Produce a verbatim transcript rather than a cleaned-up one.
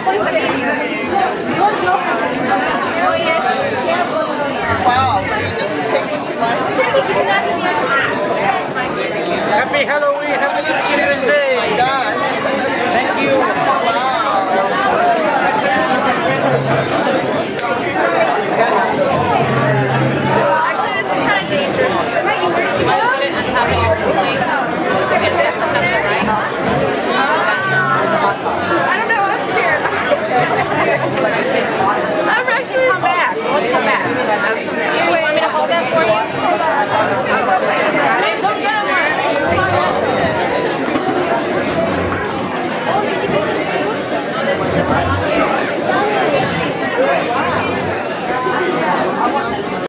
Wow, you just take what you like. Happy Halloween!